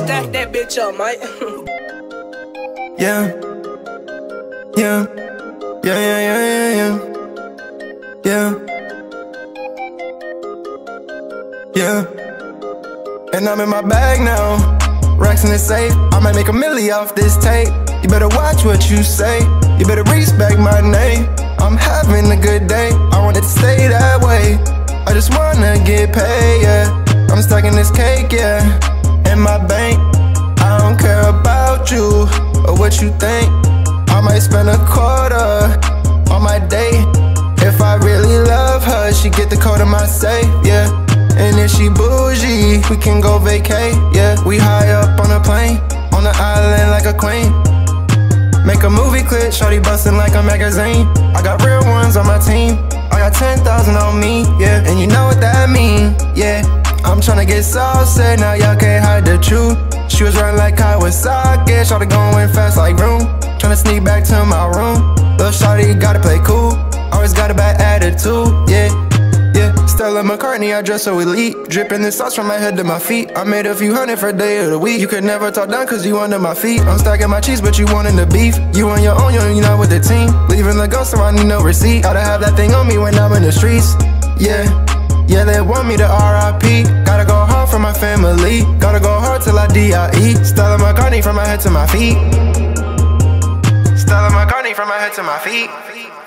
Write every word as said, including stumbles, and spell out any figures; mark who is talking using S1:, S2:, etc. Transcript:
S1: Stack that bitch up, mate.
S2: Yeah. Yeah. Yeah, yeah, yeah, yeah, yeah. Yeah. Yeah. And I'm in my bag now. Racks in the safe. I might make a milli off this tape. You better watch what you say. You better respect my name. I'm having a good day. I want it to stay that way. I just wanna get paid, yeah. I'm stacking this cake, yeah, in my bank. I don't care about you or what you think. I might spend a quarter on my date. If I really love her, she get the code of my safe, yeah. And if she bougie, we can go vacay, yeah. We high up on a plane, on the island like a queen. Make a movie clip, shorty bustin' like a magazine. I got real ones on my team. I got ten thousand on me, yeah. And you know what that mean, yeah. I'm tryna get saucy, now y'all can't hide the truth. She was running like Kawasaki, shorty going fast like room. Tryna sneak back to my room. Little shorty gotta play cool, always got a bad attitude, yeah. Yeah, Stella McCartney, I dress so elite. Dripping the sauce from my head to my feet. I made a few hundred for day of the week. You could never talk down cause you under my feet. I'm stacking my cheese but you wanting the beef. You on your own, you not with the team. Leaving the ghost so I need no receipt. Gotta have that thing on me when I'm in the streets. Yeah, yeah, they want me to R I P. Gotta go hard for my family. Gotta go hard till I D I E. Stella McCartney from my head to my feet. Stella McCartney from my head to my feet.